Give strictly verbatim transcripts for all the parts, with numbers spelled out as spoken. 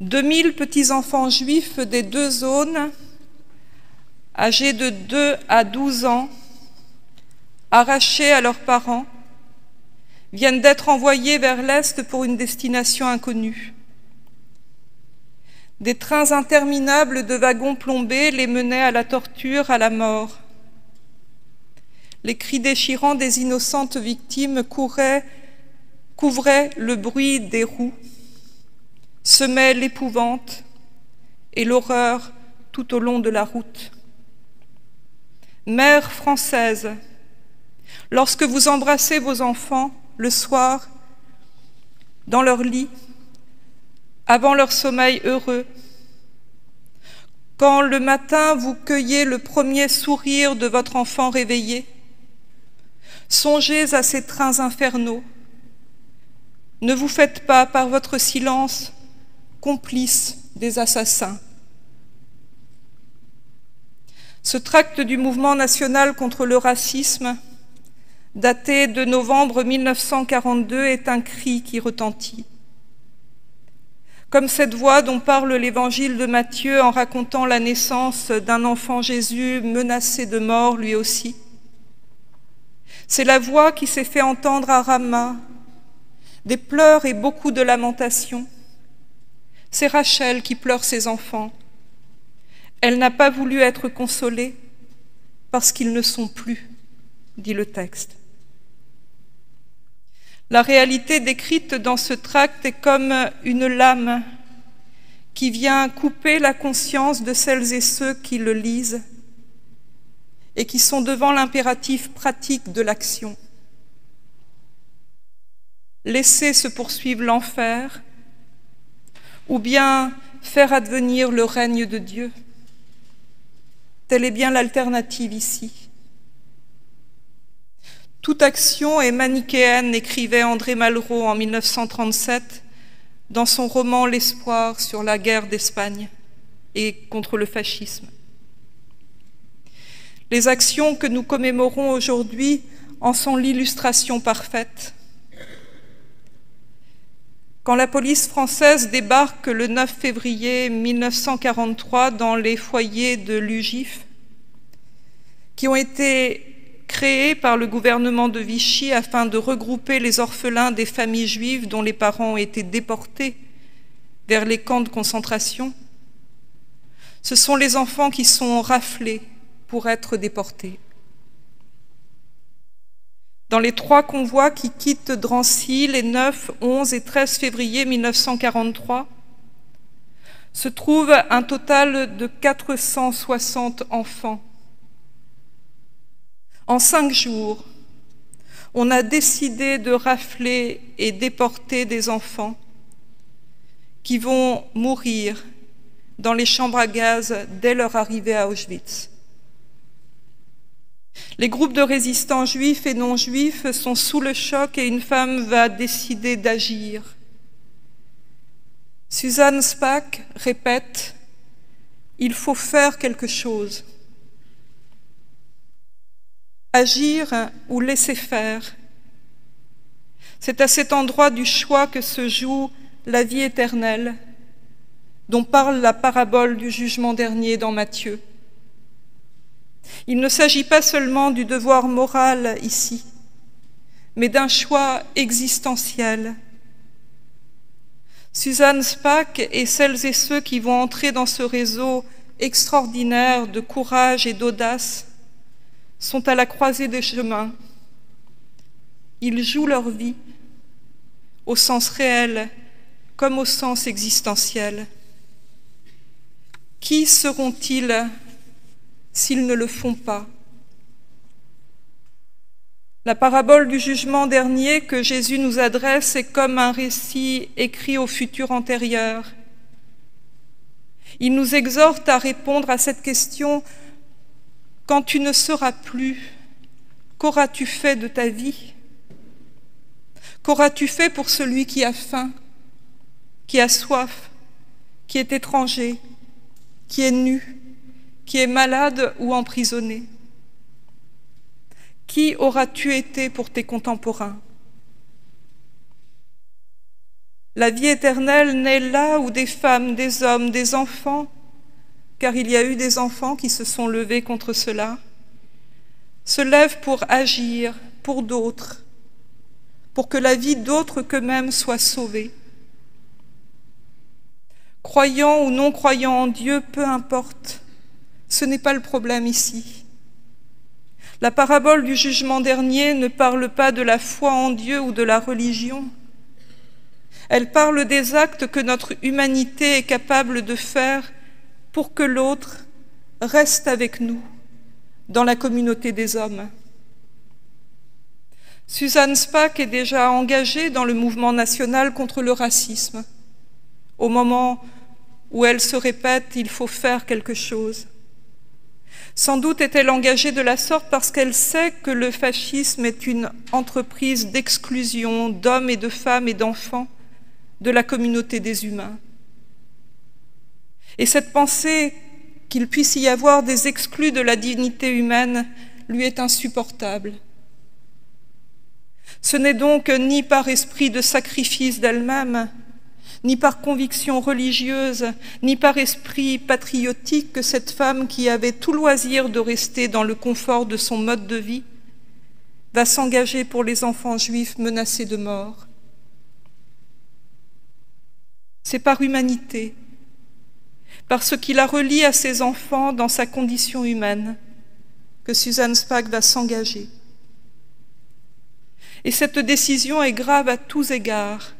deux mille petits-enfants juifs des deux zones, âgés de deux à douze ans, arrachés à leurs parents, viennent d'être envoyés vers l'Est pour une destination inconnue. Des trains interminables de wagons plombés les menaient à la torture, à la mort. Les cris déchirants des innocentes victimes couraient, couvraient le bruit des roues, semaient l'épouvante et l'horreur tout au long de la route. Mères françaises, lorsque vous embrassez vos enfants le soir, dans leur lit, avant leur sommeil heureux, quand le matin vous cueillez le premier sourire de votre enfant réveillé, songez à ces trains infernaux. Ne vous faites pas, par votre silence, complice des assassins. Ce tract du mouvement national contre le racisme, daté de novembre mille neuf cent quarante-deux, est un cri qui retentit. Comme cette voix dont parle l'évangile de Matthieu en racontant la naissance d'un enfant Jésus menacé de mort lui aussi. C'est la voix qui s'est fait entendre à Rama, des pleurs et beaucoup de lamentations. C'est Rachel qui pleure ses enfants. Elle n'a pas voulu être consolée parce qu'ils ne sont plus, dit le texte. La réalité décrite dans ce tract est comme une lame qui vient couper la conscience de celles et ceux qui le lisent et qui sont devant l'impératif pratique de l'action. Laisser se poursuivre l'enfer ou bien faire advenir le règne de Dieu. Telle est bien l'alternative ici. Toute action est manichéenne, écrivait André Malraux en mille neuf cent trente-sept dans son roman L'espoir sur la guerre d'Espagne et contre le fascisme. Les actions que nous commémorons aujourd'hui en sont l'illustration parfaite. Quand la police française débarque le neuf février mille neuf cent quarante-trois dans les foyers de l'U G I F, qui ont été créé par le gouvernement de Vichy afin de regrouper les orphelins des familles juives dont les parents ont été déportés vers les camps de concentration, ce sont les enfants qui sont raflés pour être déportés. Dans les trois convois qui quittent Drancy les neuf, onze et treize février mille neuf cent quarante-trois, se trouve un total de quatre cent soixante enfants. En cinq jours, on a décidé de rafler et déporter des enfants qui vont mourir dans les chambres à gaz dès leur arrivée à Auschwitz. Les groupes de résistants juifs et non juifs sont sous le choc et une femme va décider d'agir. Suzanne Spaak répète « Il faut faire quelque chose ». Agir ou laisser faire. C'est à cet endroit du choix que se joue la vie éternelle, dont parle la parabole du jugement dernier dans Matthieu. Il ne s'agit pas seulement du devoir moral ici, mais d'un choix existentiel. Suzanne Spaak et celles et ceux qui vont entrer dans ce réseau extraordinaire de courage et d'audace sont à la croisée des chemins. Ils jouent leur vie au sens réel comme au sens existentiel. Qui seront-ils s'ils ne le font pas? La parabole du jugement dernier que Jésus nous adresse est comme un récit écrit au futur antérieur. Il nous exhorte à répondre à cette question: quand tu ne seras plus, qu'auras-tu fait de ta vie? Qu'auras-tu fait pour celui qui a faim, qui a soif, qui est étranger, qui est nu, qui est malade ou emprisonné? Qui auras-tu été pour tes contemporains? La vie éternelle naît là où des femmes, des hommes, des enfants, car il y a eu des enfants qui se sont levés contre cela, se lèvent pour agir pour d'autres, pour que la vie d'autres qu'eux-mêmes soit sauvée. Croyant ou non croyant en Dieu, peu importe, ce n'est pas le problème ici. La parabole du jugement dernier ne parle pas de la foi en Dieu ou de la religion. Elle parle des actes que notre humanité est capable de faire pour que l'autre reste avec nous dans la communauté des hommes. Suzanne Spaak est déjà engagée dans le mouvement national contre le racisme. Au moment où elle se répète « il faut faire quelque chose ». Sans doute est-elle engagée de la sorte parce qu'elle sait que le fascisme est une entreprise d'exclusion d'hommes et de femmes et d'enfants de la communauté des humains. Et cette pensée qu'il puisse y avoir des exclus de la dignité humaine lui est insupportable. Ce n'est donc ni par esprit de sacrifice d'elle-même, ni par conviction religieuse, ni par esprit patriotique que cette femme qui avait tout loisir de rester dans le confort de son mode de vie va s'engager pour les enfants juifs menacés de mort. C'est par humanité, par ce qui la relie à ses enfants dans sa condition humaine, que Suzanne Spaak va s'engager. Et cette décision est grave à tous égards.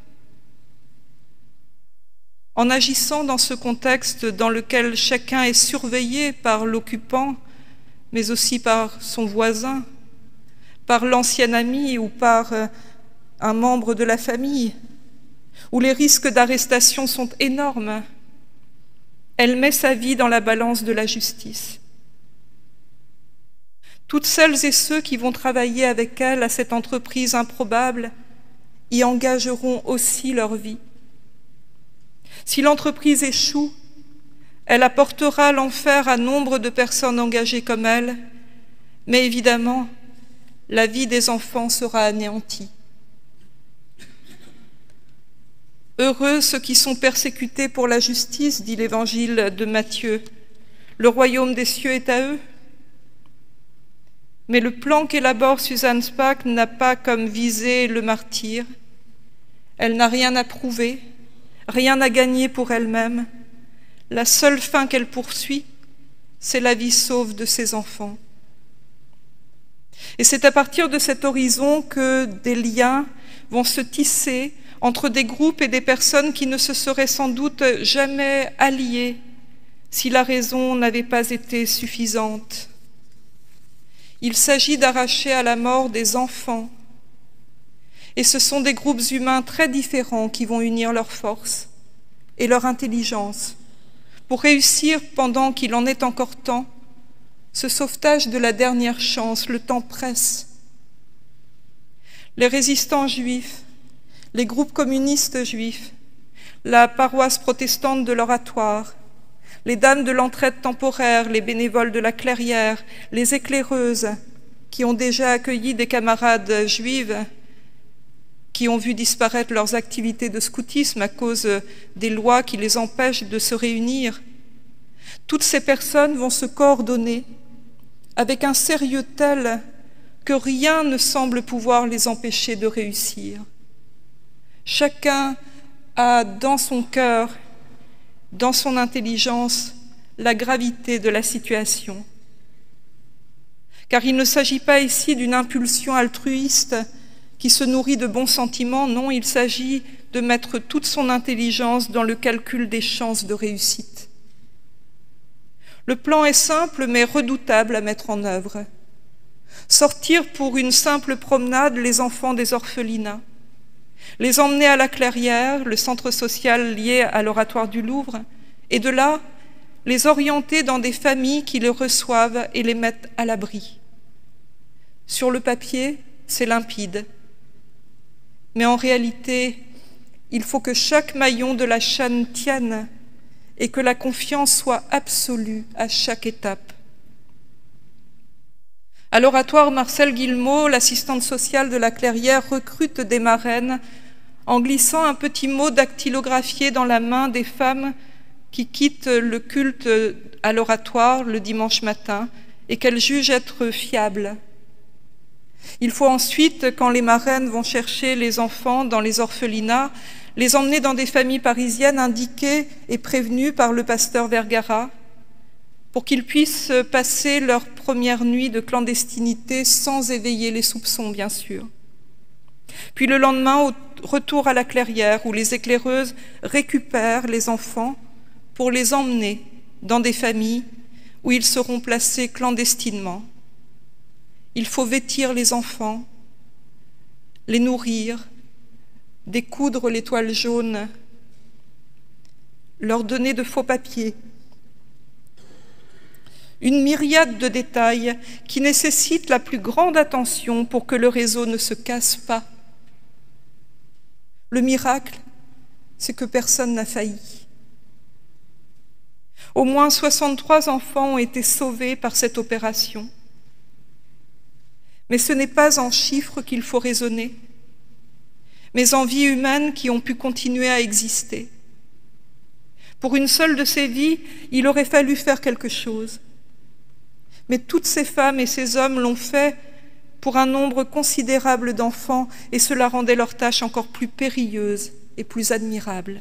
En agissant dans ce contexte dans lequel chacun est surveillé par l'occupant, mais aussi par son voisin, par l'ancien ami ou par un membre de la famille, où les risques d'arrestation sont énormes, elle met sa vie dans la balance de la justice. Toutes celles et ceux qui vont travailler avec elle à cette entreprise improbable y engageront aussi leur vie. Si l'entreprise échoue, elle apportera l'enfer à nombre de personnes engagées comme elle, mais évidemment, la vie des enfants sera anéantie. Heureux ceux qui sont persécutés pour la justice, dit l'évangile de Matthieu. Le royaume des cieux est à eux. Mais le plan qu'élabore Suzanne Spaak n'a pas comme visée le martyre. Elle n'a rien à prouver, rien à gagner pour elle-même. La seule fin qu'elle poursuit, c'est la vie sauve de ses enfants. Et c'est à partir de cet horizon que des liens vont se tisser entre des groupes et des personnes qui ne se seraient sans doute jamais alliés si la raison n'avait pas été suffisante. Il s'agit d'arracher à la mort des enfants. Et ce sont des groupes humains très différents qui vont unir leurs forces et leur intelligence pour réussir, pendant qu'il en est encore temps, ce sauvetage de la dernière chance. Le temps presse. Les résistants juifs, les groupes communistes juifs, la paroisse protestante de l'Oratoire, les dames de l'entraide temporaire, les bénévoles de la clairière, les éclaireuses qui ont déjà accueilli des camarades juives qui ont vu disparaître leurs activités de scoutisme à cause des lois qui les empêchent de se réunir. Toutes ces personnes vont se coordonner avec un sérieux tel que rien ne semble pouvoir les empêcher de réussir. Chacun a dans son cœur, dans son intelligence, la gravité de la situation. Car il ne s'agit pas ici d'une impulsion altruiste qui se nourrit de bons sentiments, non, il s'agit de mettre toute son intelligence dans le calcul des chances de réussite. Le plan est simple mais redoutable à mettre en œuvre. Sortir pour une simple promenade les enfants des orphelinats, les emmener à la Clairière, le centre social lié à l'Oratoire du Louvre, et de là, les orienter dans des familles qui les reçoivent et les mettent à l'abri. Sur le papier, c'est limpide. Mais en réalité, il faut que chaque maillon de la chaîne tienne et que la confiance soit absolue à chaque étape. À l'Oratoire, Marcel Guillemot, l'assistante sociale de la Clairière, recrute des marraines en glissant un petit mot dactylographié dans la main des femmes qui quittent le culte à l'oratoire le dimanche matin et qu'elles jugent être fiables. Il faut ensuite, quand les marraines vont chercher les enfants dans les orphelinats, les emmener dans des familles parisiennes indiquées et prévenues par le pasteur Vergara pour qu'ils puissent passer leur première nuit de clandestinité sans éveiller les soupçons, bien sûr. Puis le lendemain, au retour à la clairière, où les éclaireuses récupèrent les enfants pour les emmener dans des familles où ils seront placés clandestinement. Il faut vêtir les enfants, les nourrir, découdre les toiles jaunes, leur donner de faux papiers. Une myriade de détails qui nécessitent la plus grande attention pour que le réseau ne se casse pas. Le miracle, c'est que personne n'a failli. Au moins soixante-trois enfants ont été sauvés par cette opération. Mais ce n'est pas en chiffres qu'il faut raisonner, mais en vies humaines qui ont pu continuer à exister. Pour une seule de ces vies, il aurait fallu faire quelque chose. Mais toutes ces femmes et ces hommes l'ont fait pour un nombre considérable d'enfants, et cela rendait leur tâche encore plus périlleuse et plus admirable.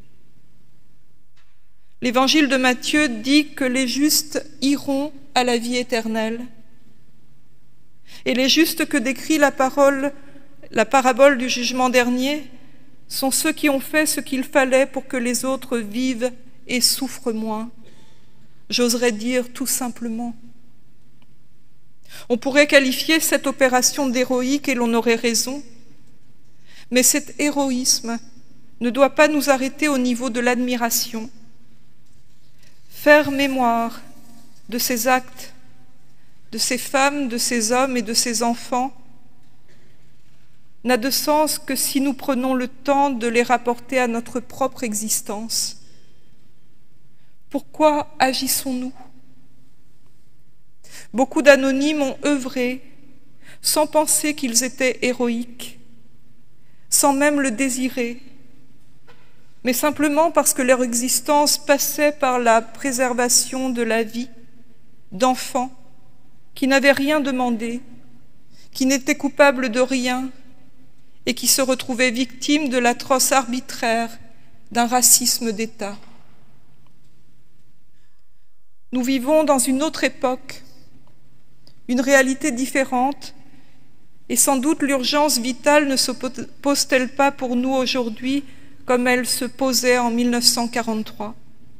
L'évangile de Matthieu dit que les justes iront à la vie éternelle. Et les justes que décrit la parole, la parabole du jugement dernier, sont ceux qui ont fait ce qu'il fallait pour que les autres vivent et souffrent moins. J'oserais dire tout simplement. On pourrait qualifier cette opération d'héroïque et l'on aurait raison, mais cet héroïsme ne doit pas nous arrêter au niveau de l'admiration. Faire mémoire de ces actes, de ces femmes, de ces hommes et de ces enfants n'a de sens que si nous prenons le temps de les rapporter à notre propre existence. Pourquoi agissons-nous ? Beaucoup d'anonymes ont œuvré sans penser qu'ils étaient héroïques, sans même le désirer, mais simplement parce que leur existence passait par la préservation de la vie d'enfants qui n'avaient rien demandé, qui n'étaient coupables de rien et qui se retrouvaient victimes de l'atroce arbitraire d'un racisme d'État. Nous vivons dans une autre époque, une réalité différente, et sans doute l'urgence vitale ne se pose-t-elle pas pour nous aujourd'hui comme elle se posait en mille neuf cent quarante-trois.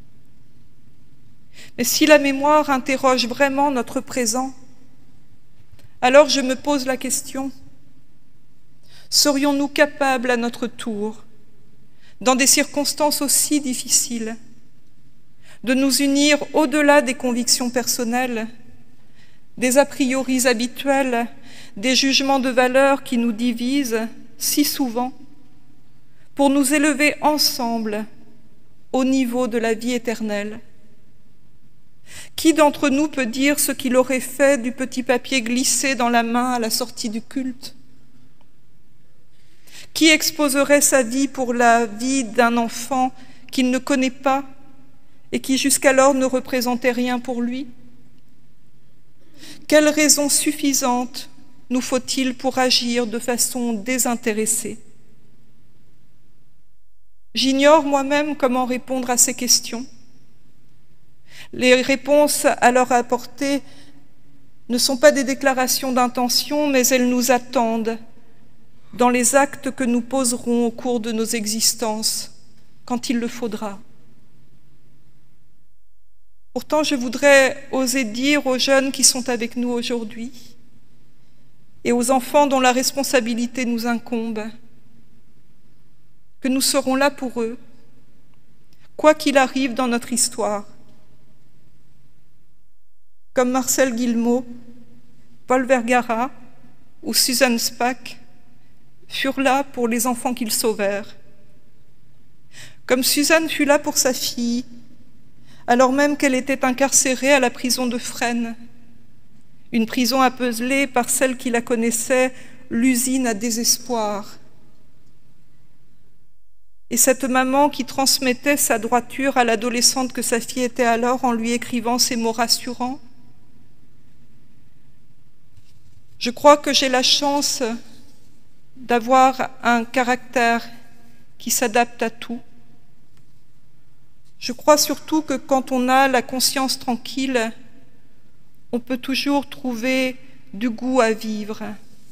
Mais si la mémoire interroge vraiment notre présent, alors je me pose la question, serions-nous capables à notre tour, dans des circonstances aussi difficiles, de nous unir au-delà des convictions personnelles, des a priori habituels, des jugements de valeur qui nous divisent si souvent, pour nous élever ensemble au niveau de la vie éternelle. Qui d'entre nous peut dire ce qu'il aurait fait du petit papier glissé dans la main à la sortie du culte? Qui exposerait sa vie pour la vie d'un enfant qu'il ne connaît pas et qui jusqu'alors ne représentait rien pour lui? Quelle raison suffisante nous faut-il pour agir de façon désintéressée? J'ignore moi-même comment répondre à ces questions. Les réponses à leur apporter ne sont pas des déclarations d'intention, mais elles nous attendent dans les actes que nous poserons au cours de nos existences, quand il le faudra. Pourtant, je voudrais oser dire aux jeunes qui sont avec nous aujourd'hui et aux enfants dont la responsabilité nous incombe, que nous serons là pour eux, quoi qu'il arrive dans notre histoire. Comme Marcel Guillemot, Paul Vergara ou Susan Spaak furent là pour les enfants qu'ils sauvèrent. Comme Suzanne fut là pour sa fille, alors même qu'elle était incarcérée à la prison de Fresnes, une prison appelée par celle qui la connaissait l'usine à désespoir. Et cette maman qui transmettait sa droiture à l'adolescente que sa fille était alors en lui écrivant ces mots rassurants. Je crois que j'ai la chance d'avoir un caractère qui s'adapte à tout. Je crois surtout que quand on a la conscience tranquille, on peut toujours trouver du goût à vivre.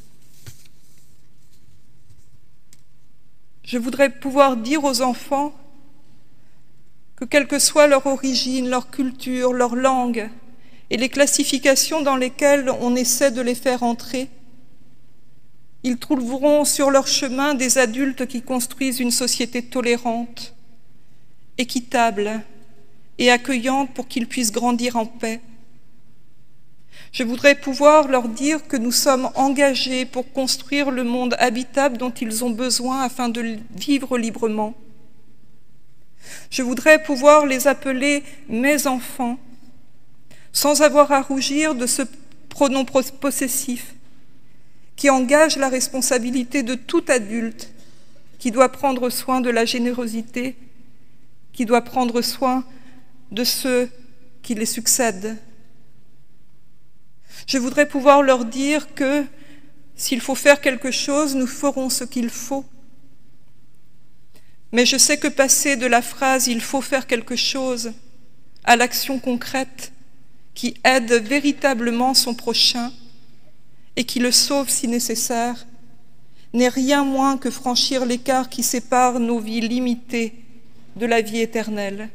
Je voudrais pouvoir dire aux enfants que quelle que soit leur origine, leur culture, leur langue et les classifications dans lesquelles on essaie de les faire entrer, ils trouveront sur leur chemin des adultes qui construisent une société tolérante, équitable et accueillante pour qu'ils puissent grandir en paix. Je voudrais pouvoir leur dire que nous sommes engagés pour construire le monde habitable dont ils ont besoin afin de vivre librement. Je voudrais pouvoir les appeler « mes enfants », sans avoir à rougir de ce pronom possessif qui engage la responsabilité de tout adulte qui doit prendre soin de la générosité, qui doit prendre soin de ceux qui les succèdent. Je voudrais pouvoir leur dire que s'il faut faire quelque chose, nous ferons ce qu'il faut. Mais je sais que passer de la phrase « il faut faire quelque chose » à l'action concrète qui aide véritablement son prochain et qui le sauve si nécessaire, n'est rien moins que franchir l'écart qui sépare nos vies limitées de la vie éternelle.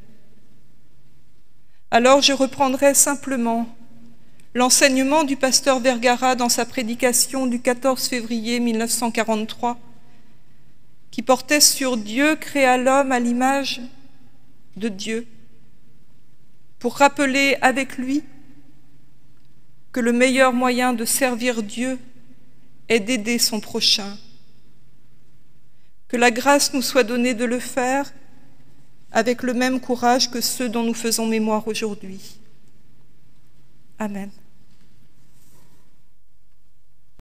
Alors je reprendrai simplement l'enseignement du pasteur Vergara dans sa prédication du quatorze février mille neuf cent quarante-trois, qui portait sur Dieu créa l'homme à l'image de Dieu, pour rappeler avec lui que le meilleur moyen de servir Dieu est d'aider son prochain. Que la grâce nous soit donnée de le faire avec le même courage que ceux dont nous faisons mémoire aujourd'hui. Amen.